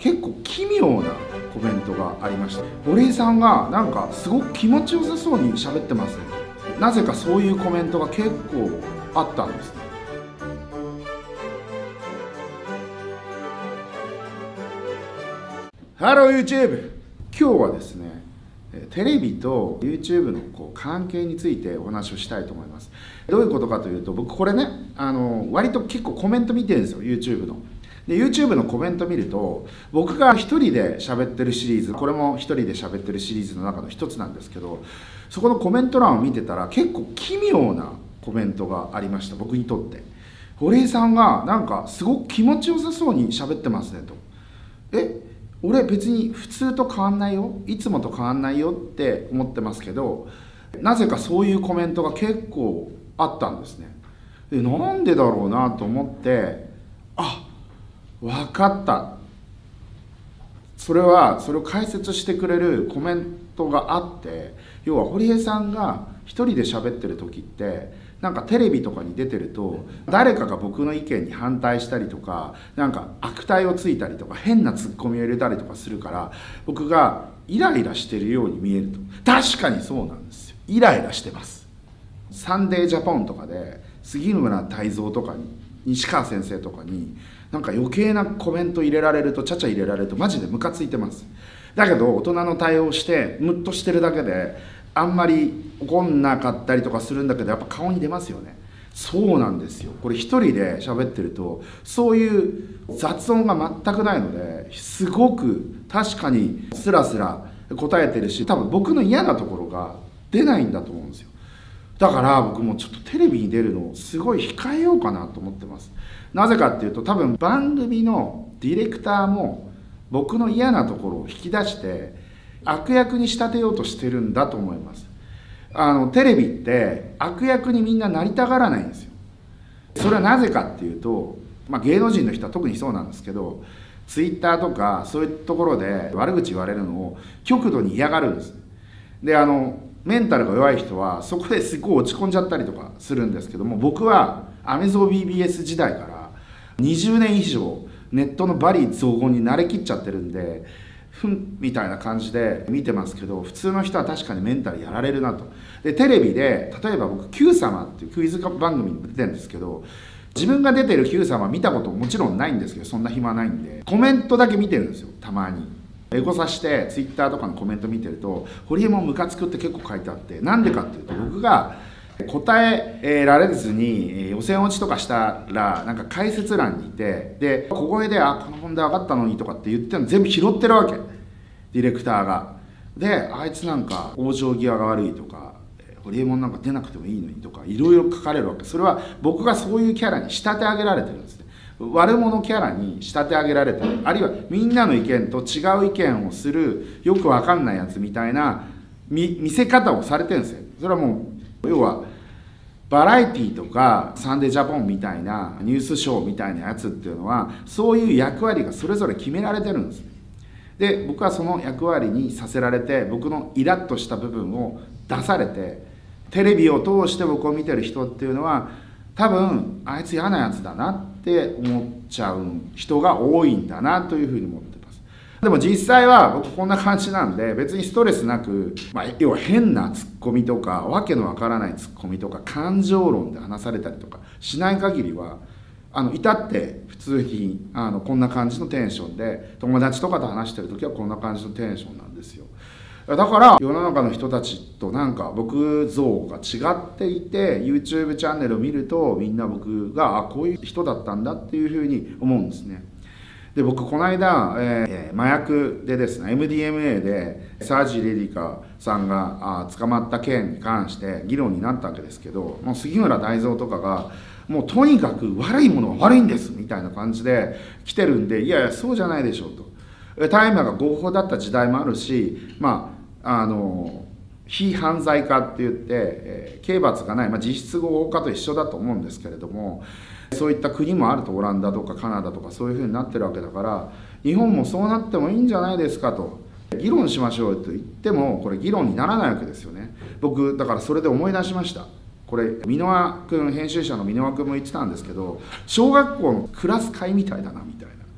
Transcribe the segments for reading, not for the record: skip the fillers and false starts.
結構奇妙なコメントがありました。堀江さんがなんかすごく気持ちよさそうに喋ってますねと。なぜかそういうコメントが結構あったんですね。ハロー YouTube。今日はですね、テレビと YouTube の関係についてお話をしたいと思います。どういうことかというと、僕これね、割と結構コメント見てるんですよ、YouTube の。で YouTube のコメント見ると、僕が一人で喋ってるシリーズ、これも一人で喋ってるシリーズの中の一つなんですけど、そこのコメント欄を見てたら結構奇妙なコメントがありました、僕にとって。堀江さんがなんかすごく気持ちよさそうに喋ってますねと。俺別に普通と変わんないよ、いつもと変わんないよって思ってますけど、なぜかそういうコメントが結構あったんですね。でなんでだろうなと思って、分かった、それを解説してくれるコメントがあって、要は堀江さんが一人で喋ってる時って、なんかテレビとかに出てると誰かが僕の意見に反対したりとか、なんか悪態をついたりとか変なツッコミを入れたりとかするから、僕がイライラしてるように見えると。確かにそうなんですよ、イライラしてます。サンデージャポンとかで杉村太蔵とかに西川先生とかになんか余計なコメント入れられると、ちゃちゃ入れられるとマジでムカついてます。だけど大人の対応してムッとしてるだけであんまり怒んなかったりとかするんだけど、やっぱ顔に出ますよね。そうなんですよ、これ一人で喋ってるとそういう雑音が全くないので、すごく確かにスラスラ答えてるし、多分僕の嫌なところが出ないんだと思うんですよ。だから僕もちょっとテレビに出るのをすごい控えようかなと思ってます。なぜかっていうと、多分番組のディレクターも僕の嫌なところを引き出して悪役に仕立てようとしてるんだと思います。テレビって悪役にみんななりたがらないんですよ。それはなぜかっていうと、芸能人の人は特にそうなんですけど、ツイッターとかそういうところで悪口言われるのを極度に嫌がるんです。でメンタルが弱い人はそこですごい落ち込んじゃったりとかするんですけども、僕はアメゾー BBS 時代から20年以上ネットの罵詈雑言に慣れきっちゃってるんで、みたいな感じで見てますけど、普通の人は確かにメンタルやられるなと。でテレビで例えば僕「Q 様」っていうクイズ番組に出てるんですけど、自分が出てる Q 様見たこともちろんないんですけど、そんな暇ないんでコメントだけ見てるんですよ、たまに。エゴサしてツイッターとかのコメント見てると、堀江もムカつくって結構書いてあって、なんでかっていうと、僕が答えられずに予選落ちとかしたらなんか解説欄にいて、で小声で「この問題分かったのに」とかって言ってるの全部拾ってるわけ、ディレクターが。であいつなんか往生際が悪いとか、堀江もなんか出なくてもいいのにとかいろいろ書かれるわけ。それは僕がそういうキャラに仕立て上げられてるんですね。悪者キャラに仕立て上げられてる、あるいはみんなの意見と違う意見をするよく分かんないやつみたいな見せ方をされてるんですよ。それはもう要はバラエティーとかサンデージャポンみたいなニュースショーみたいなやつっていうのは、そういう役割がそれぞれ決められてるんです。で僕はその役割にさせられて、僕のイラッとした部分を出されて、テレビを通して僕を見てる人っていうのは多分あいつ嫌なやつだなって思っちゃう人が多いんだなというふうに思ってます。でも実際は僕こんな感じなんで、別にストレスなく、要は変なツッコミとかわけのわからないツッコミとか感情論で話されたりとかしない限りは、至って普通にこんな感じのテンションで、友達とかと話してる時はこんな感じのテンションなんですよ。だから世の中の人たちとなんか僕像が違っていて、 YouTube チャンネルを見るとみんな僕がこういう人だったんだっていうふうに思うんですね。で僕この間、麻薬でですね MDMA でサージ・レディカさんが捕まった件に関して議論になったわけですけど、もう杉村太蔵とかがもうとにかく悪いものは悪いんですみたいな感じで来てるんで、いやいやそうじゃないでしょうと。大麻が合法だった時代もあるし、非犯罪化って言って、刑罰がない、実質合法化と一緒だと思うんですけれども、そういった国もあると、オランダとかカナダとかそういうふうになってるわけだから、日本もそうなってもいいんじゃないですかと、議論しましょうと言ってもこれ議論にならないわけですよね。僕だからそれで思い出しました。これ箕輪君、編集者の箕輪君も言ってたんですけど、小学校のクラス会みたいだなみたいな。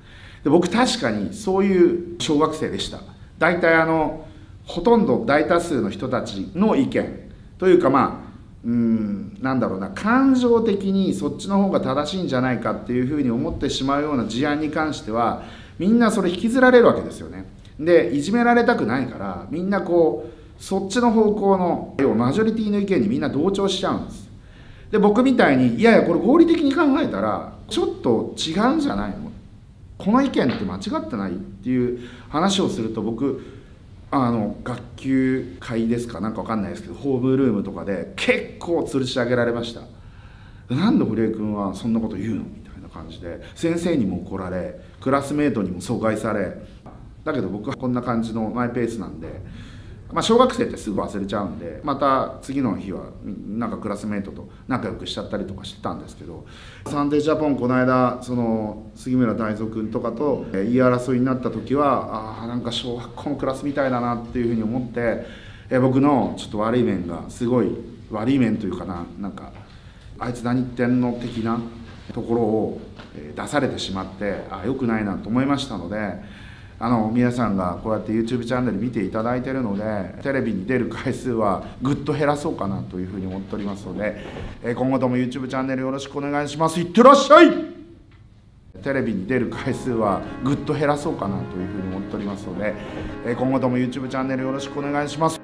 で僕確かにそういう小学生でした。大体ほとんど大多数の人たちの意見というか、なんだろうな、感情的にそっちの方が正しいんじゃないかっていうふうに思ってしまうような事案に関してはみんなそれ引きずられるわけですよね。でいじめられたくないからみんなそっちの方向の要はマジョリティの意見にみんな同調しちゃうんです。で僕みたいにいやいやこれ合理的に考えたらちょっと違うんじゃないの、この意見って間違ってないっていう話をすると、僕学級会ですかなんかわかんないですけどホームルームとかで結構吊るし上げられました。なんで堀江君はそんなこと言うのみたいな感じで先生にも怒られクラスメートにも阻害され、だけど僕はこんな感じのマイペースなんで、小学生ってすぐ忘れちゃうんでまた次の日はなんかクラスメートと仲良くしちゃったりとかしてたんですけど、サンデージャポンこの間杉村太蔵君とかと言い争いになった時はなんか小学校のクラスみたいだなっていうふうに思って、僕のちょっと悪い面がすごい悪い面というかなんかあいつ何言ってんの的なところを出されてしまって良くないなと思いましたので。皆さんがこうやって YouTube チャンネル見ていただいているのでテレビに出る回数はぐっと減らそうかなというふうに思っておりますので、今後とも YouTube チャンネルよろしくお願いします。いってらっしゃい。テレビに出る回数はぐっと減らそうかなというふうに思っておりますので、今後とも YouTube チャンネルよろしくお願いします。